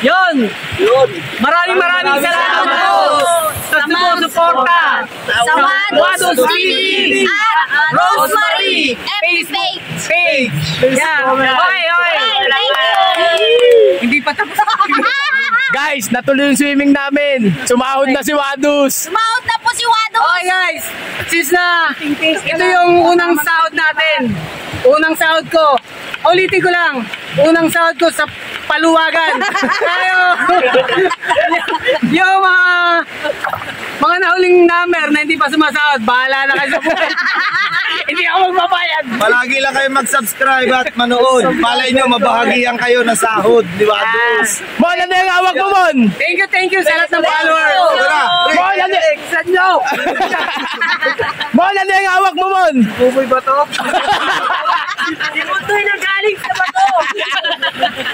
Yun. Maraming salamat po sa suporta sa Wados TV at Rosemary page. Yan. Okay. Hindi pa tapos. Guys, natuloy yung swimming namin. Sumahod na si Wados. Sumahod na po si Wados. Okay guys, since na ito yung unang sahod natin. Unang sahod ko. Ulitin ko lang. Unang sahod ko sa paluwagan. Tayo. Yung mga nahuling number na hindi pa sumasahod, bahala na kayo sa buhay. Hindi ako magbabayad. Palagi lang kayo mag-subscribe at manood. Malay nyo, mabahagian kayo na sahod. Di ba? Mon, ano yung hawak mo, Mon? Thank you sa lahat ng followers. Mon, ano yung hawak mo, Mon? Buboy ba to? Imutoy na galing sa bato.